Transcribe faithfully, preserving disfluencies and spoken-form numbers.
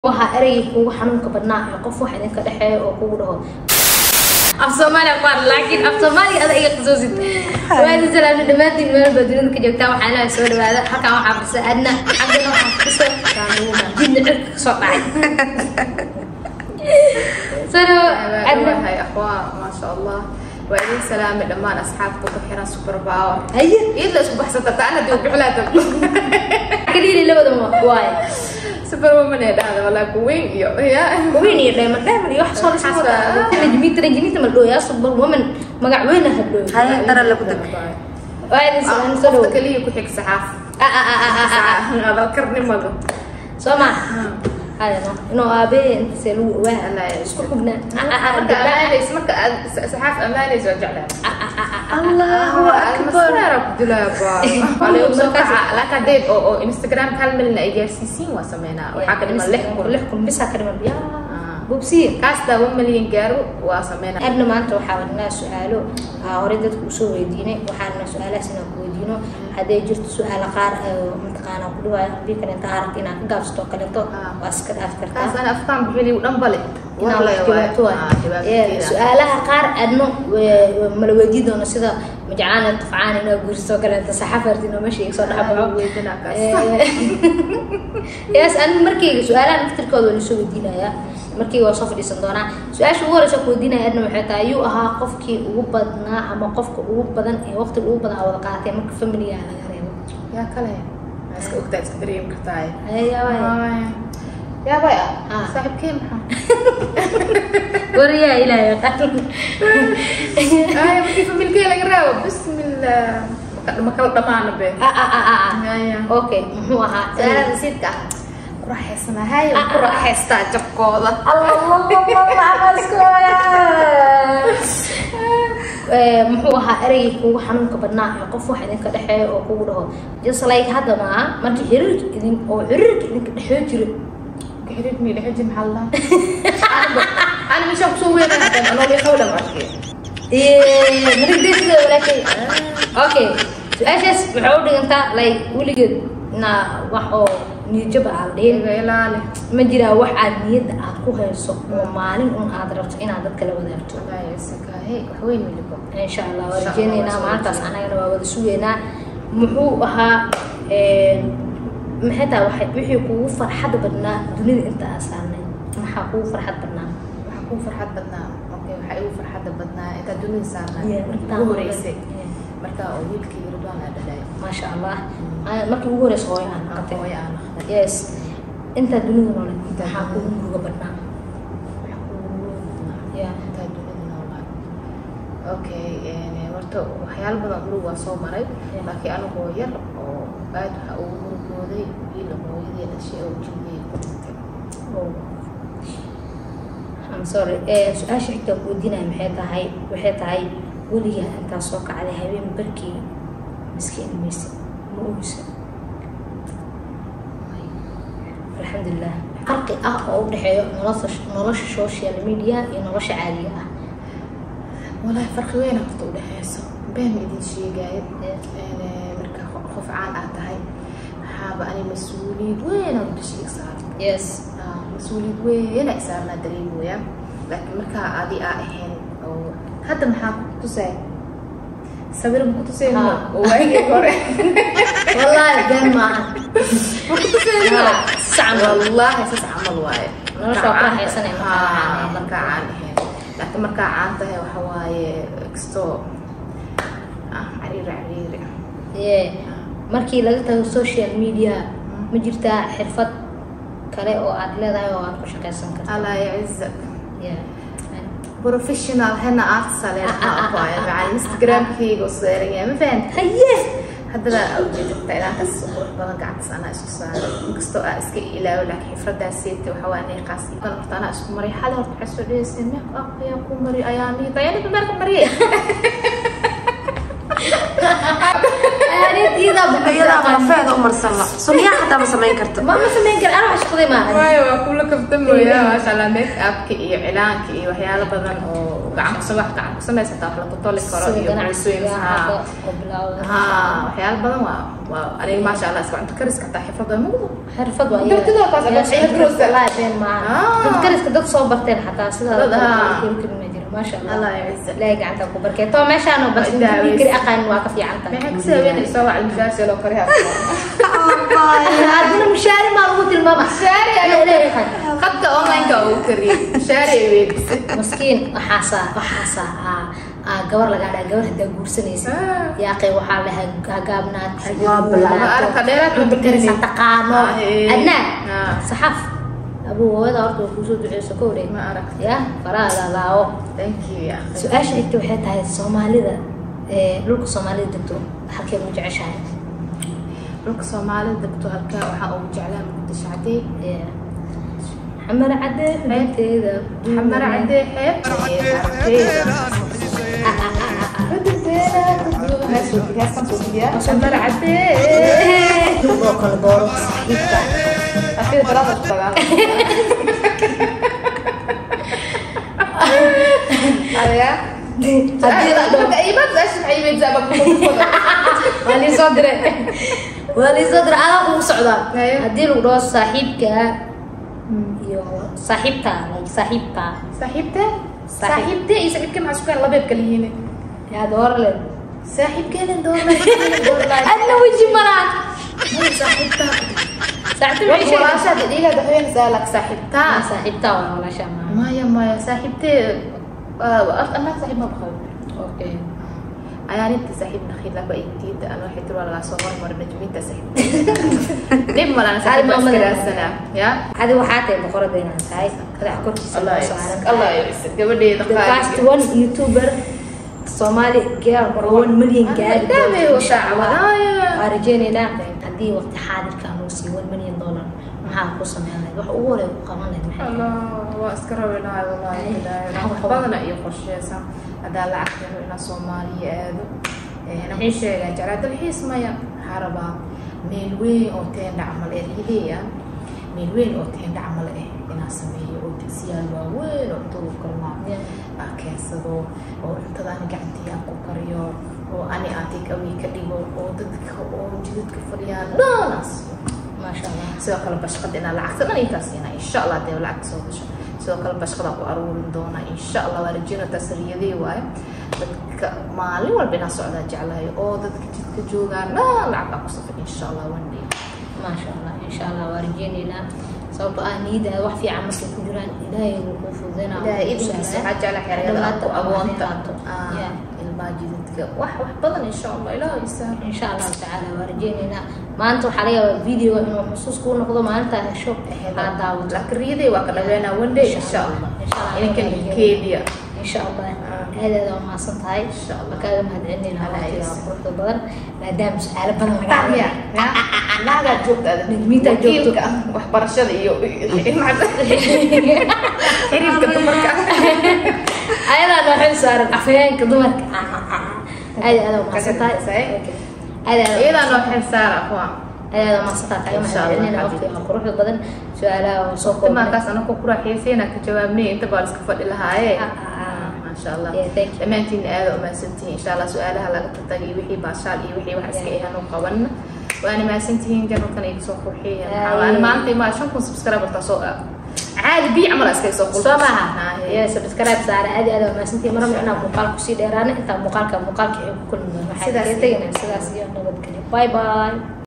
waxa erayga kugu xanuunka badnaa qof wax idin ka dhaxeeyo oo kugu dhaho af Soomaali baan laakiin af Soomaali ada iga qasoosid waan salaam dhamaantiin meel badinada ka joogtaa waxa la soo dhawaada halka waxa fadhiisa adna xagana waxa fadhiisa kaanuma jidna cirka soo dhacay sano adna hay akhwa ma sha Allah وعليكم السلام لما أصحابك كحيران سوبر باور هيا يلا شو بحثت أنا دي وبحلاتك كليني لو دم واي سوبر وومن هذا ولا كوين يا كوين يا دايما دايما يحصل حصل جميت رجليت ملو يا سوبر وومن مقع وين هدو هاي ترى اللي كنت وايد انسان سلو كليه كحيك صحاف اه اه اه اه هذا كرني مالو سمع هذا إنه أبي أنت سلو واحد لا شو كنا أماني اسمك سحاف أماني زوج على الله أكبر يا رب دلابا أنا يوم سوكا لا كديد أو أو إنستغرام كلمنا إيجاسيسين وسمينا وحكي لما لحكم لحكم بس هكذا يا بوبسي كاستا ومليون جارو وسمينا أبنا ما أنت وحاولنا سؤاله أريدت وسوي دينه وحالنا سؤال سنة كودينه هذا يجرت سؤال قار منطقنا كلها بيكن أنت عارف إنك قابس توكلته واسكت أفكار كاس أنا أفكار بحلي ونبلي والله يا سؤالها قار أنه ملودي دون سيدا مجعانة طفعان إنه بورس توكل أنت صحافة إنه ماشي يصير حبه ويدنا كاس ياس أنا مركي سؤالها نفتر كود ونسوي دينه يا markii waa soo fadhiisan doonaa su'aasha ugu horeysa ku weydiinaya adna waxay tahay ayuu ahaa qofkii ugu badnaa ama qofka ugu badan ee waqtiga ugu badan wada qaatay marka familiga laga reebo yaa kale iska ogtaa iska dareemi kartaa yaa waay yaa waay saaxiibkeen maxaa wariya ilaahay qatan ay markii familiga laga reebo bismillah ma kala dhamaana be ah ah ah okay muxuu ahaa su'aalaha sidka راحسنا هاي وراحستا جبكودا الله الله الله اسكويا muxuu ahaa erayga kugu xanuunka badnaa qof wax idin ka dhaxeeyo oo kugu dhaho just like hada ma markii xiriirka idin oo xiriirka idin ka dhaxeeyo jiro xiriirka mi dhaxeeyo maxalla ana mش ku soo weeraa hada ana li xawla markii ee markii walaakay okay su'aashaas wuxuu dhigantaa like wiligeed na wax oo niyad aad ilaale ma jira wax aad niyad aad ku hayso oo maalin un aad rabto inaad dadka la wadaagto ayay wax weyn milibo insha Allah warjeynayna maantaas anagana waa wada sugeynaa muxuu ahaa ee maxay tahay wixii kugu farxad badnaa dunida inta asaanay maxaa kugu farxad badnaa waxa kugu farxad badnaa okay waxa igu farxad badnaa inta dunida saarnaa ugu horeysay marka oo wiilkii Ridwaan la dhalay ma sha Allah markii ugu horeysay hooyo aan qatay hooyo aan yes inta dunida nool inta waxa kugu muruga badnaa ya inta dunida nool okay ee warto waxyaalo badan muruga waa soo maray laakiin anigu yar oo aad waxa uu murugooday wiil hooyadii dhashay oo jilay oh I'm sorry ee su'aasha xigta ku weydiinay maxay tahay waxay tahay waliga inta soo kacday habeen barkii miskiin mise muusa alxamdulillah farqi ah oo u dhaxeeyo nolosha nolosha social media iyo nolosha caadiga ah والله فرق وين أخذ وده حسه بين إذا شيء قاعد يعني مركب خوف عن أتهاي حابة أنا مسؤولية وين أبدا شيء صار yes آه مسؤولية وين أكثر ما أدري ويا لكن مركب عادي أحين أو هذا محاب تساعد سبيل ما كنت تساعد وين يقرأ والله جمع ما كنت تساعد سعمل والله أساس عمل وايد أنا شو أقرأ حسنا آه مركب عن حين لكن مركا عانته وحواي اكستو اه عرير عرير ايه markii laga tago social media ma jirtaa xirfad kale oo aad leedahay oo aad ku shaqeysan karto Allah يعزك yeah بروفيشنال هنا ارت سالين اقوى مع الانستغرام كي قصير يا ما فهمت haye هذا اوجدت الى كاس بدل قعدت انا اسكو صار اكستو اسكي الى ولا حفردا سيتي وحواني قاسي كنت انا اسكو مري حاله تحسوا لي سمك اقيا كو مري ايامي طيب بمرك مري يعني إذا iyada qarafeeda u marsan la sunniya xataa ma sameyn karto ما ما سمين كر أنا مش قضي معنا waayo waa kula kaftamaya maasha Allah make upka iyo cilaanka iyo waxyaalo badan oo gacan ku sameeyo gacan ku sameeysa taa la totoli karo iyo bulshooyin ha ha waxyaalo badan waa waa aniga maasha Allah isku cunto kariska taa xirfad ma mudo حرفة وياه درتها قاس أبغى أعيد روسة. الله يبين معنا تذكرت كدك صوبرتين حتى سيدا آه. يمكن ما يجري ما شاء الله الله يعزك. لا يقع عندك وبركة تو ماشي أنا بس دعوة. يمكن أقل واقف عنك ما هيك سوينا يسوي على المجال لو كرهها عندنا مشاري ما قلت الماما شاري لا لا يا خدت أونلاين كأو كريم شاري ويد مسكين وحاسة وحاسة قبر لقى على قبر هدا قرسنيس آه. يا أخي وحال لها قابنات ما أعرف خديرات وبكرس تقانو آه، إيه. أنا آه. صحف أبو هذا أرض وكوسود عيسى كوري ما عرفت. يا فرا لا لا thank you يا أخي سؤال شريكتي waxay tahay Soomaalida ee dhulka Soomaalida degto halkee ugu jeceshahay dhulka Soomaalida degto halkaa waxaa ugu jeclaa Muqdisho cadee xamar cadee xeebteeda xamar cadee xeeb xamar cadee oo kala dooro saxiibka أخير ثلاثة اشتغل هذا هذه لا أي بس إيش أي بيت زابك wali soo dire wali soo dire ala ugu socda Haye. hadii lagu dhaho saaxiibka iyo saaxiibta saaxiibta صاحبته صاحبته يسألك كم عشان الله بيبك اللي هنا yaa door le صاحبك اللي دور لا أنا وجهي مرات صاحبته صاحبتي والله راشد دقيقة دحين سألك صاحبته صاحبتا ولا شما ما يا ما يا صاحبتي أنا صاحب ما بخاف اوكي أنا أنت صاحب نخيل لك بأيدي أنا واحد تروح على صور مرة نجمين تسحب ليه ما أنا صاحب هذه بس ماما كذا لنا. السنة يا هذه وحاتي بقرة بينا ساي كذا حكوتي الله يسعدك الله يسعدك قبل دي the first one YouTuber Somali girl one million girl قدامي هو ساعة ولا arjeenina hadii waqti xaadir ka aanu sii one million dollar maxaa ku sameeyay wax ugu hore ku qaban lahayd maxay الله وأسكره ولا والله لا بدنا يخش يسا هذا العقل هنا صومالي هذا أنا مش شيء جراد الحيس ما يا حربا ميلوين أو تين عمل إيه هي ميلوين أو تين عمل إيه أنا سميه أو تسيال وين أو طرق كلام كاسدو أو أنت ذاني قعدتي أكو كريو أو أنا أعطيك أوي كديو أو ضدك أو جدك فريان لا ناس ما شاء الله sidoo kale bashqad inaan lacag sadan intaasina insha Allah dee lacag soo gasho sidoo kale bashqada ku aruurin doona insha Allah waa rajina tasriyadii waay dadka maalin walba inaan socdaa jeclahay oo dadka jidka joogaan lacag ku safar insha Allah one day ما شاء الله إن شاء الله ورجينا سوف أنيد وحفي عم مسك جيران إلهي وقوف ذنا ilaahay idinkiisa waxaa jecla xeerada aad ku agoonta ilmaajidka wax wax badan insha Allah ilaahay isaar إن شاء الله تعالى ورجينا ما أنتوا حاليا فيديو إنه خصوص كون نقضوا ما أنت شوف هذا laakiin riiday waa ka dhaweynaa one day insha Allah إن شاء الله inkan keediya إن شاء الله هذا ده ما صنت هاي إن شاء الله. مكان ما هدعني لها على يا إيش. فرصة بدر ما دام سؤال بدر ما فاهم يا لا لا joogta Nidmiinta joogto. wakiilka waxbarashada iyo xiriirka dumarka أيضا نحن صار عفيان كدمر هذا هذا ما صنت هاي هذا iyada noo xilsaar aqwa هذا ما صنت هاي إن ما شاء الله هدعني لها حبيبي. وقت القروح بدر سؤال وصوف markaas ana ku quraxaysiina ka jawaabnay inta baa iska fadhi lahaaye ما شاء الله Yeah, thank you. dhammaantiin aad u mahadsantihiin insha Allah su'aalaha laga tatagay wixii baashaal iyo wixii wax iska yahan u qaban waana mahadsantihiin janalkan ay soo qurxiyeen Ay. aan maanta ma shan kun subscriber ta soo caadi bi amal iska soo qulto سمعها يا سبسكرايب صار هذه هذا ما سنتي مرة من أنا مقال كسي ديران أنت مقال كمقال كي كل ما حد سداسي. يتجنا سداسي نقد كلي باي باي